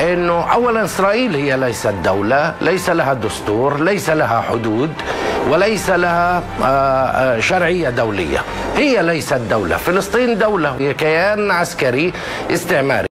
انه اولا اسرائيل هي ليست دولة، ليس لها دستور، ليس لها حدود، وليس لها شرعية دولية. هي ليست دولة. فلسطين دولة، هي كيان عسكري استعماري.